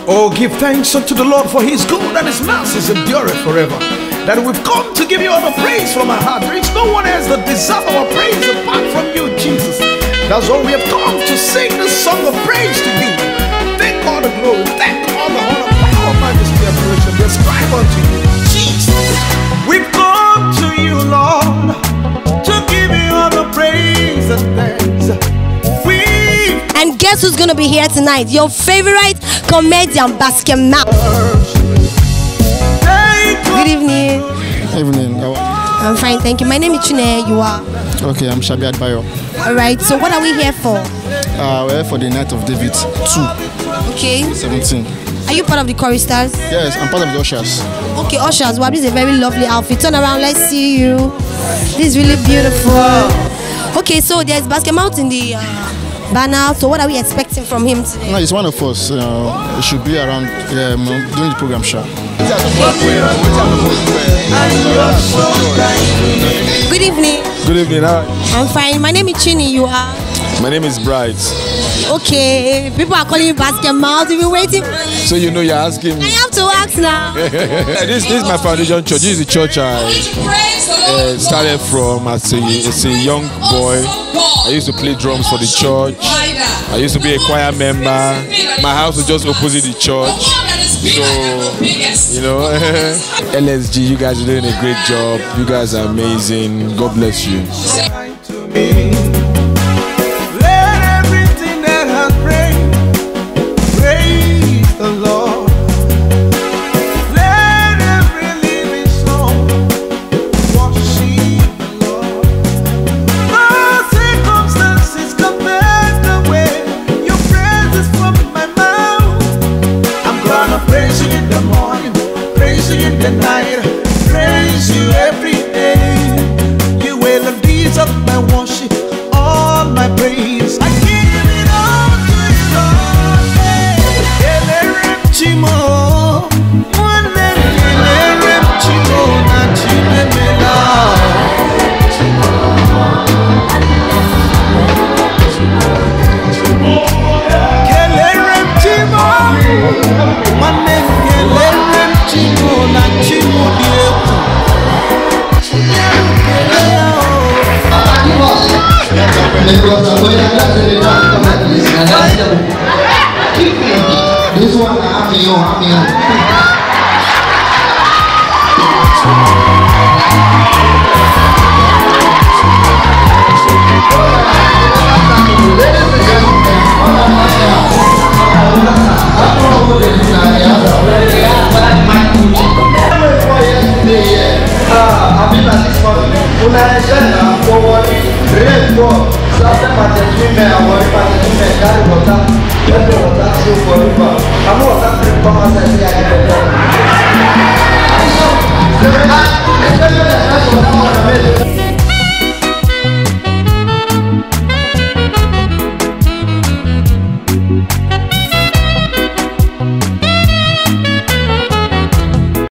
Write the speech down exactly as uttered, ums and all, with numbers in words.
Oh, give thanks unto the Lord, for his good and his mercies endureth forever. That we've come to give you all the praise from our heart. There is no one else that deserves our praise apart from you, Jesus. That's why we have come to sing this song of praise to you. Thank all the glory, thank all the honor, power, majesty, and adoration. We ascribe unto you, Jesus. We've come to you, Lord, to give you all the praise and thanks. We And guess who's gonna be here tonight? Your favorite comedian, BasketMouth. Good evening. Evening. I'm fine, thank you. My name is Chune. You are? Okay, I'm Shabiat Bayo. All right. So what are we here for? Uh, we're here for the Night of David two. Okay. seventeen. Are you part of the choristers? Yes, I'm part of the ushers. Okay, ushers. Wow, this is a very lovely outfit. Turn around. Let's see you. This is really beautiful. Okay, so there's BasketMouth in the uh, banner. So what are we expecting from him today? No, he's one of us. Uh, he should be around um, doing the program show. Good evening. Good evening. How? I'm fine. My name is Chini. You are? My name is Bright. Okay. People are calling you BasketMouth. We've been waiting. So you know you're asking me. I have to ask now. this, this is my foundation church. This is the church I uh, started from as a, as a young boy. I used to play drums for the church. I used to be a choir member. My house was just opposite the church. So, you know, L X G, you guys are doing a great job. You guys are amazing. God bless you. Let everything that has praise, praise the Lord. Let every living soul worship the Lord. No circumstances compare the way your praise is from my mouth. I'm gonna praise you in the morning, praise you in the night, praise you every day. You will have deeds of my worship, all my praise. I give it all to you, Lord. Elerem chimo, one elerem chimo na chimemela. Elerem chimo, one elerem chimo na chimo dieku. This one, I'm you, I'm you. I'm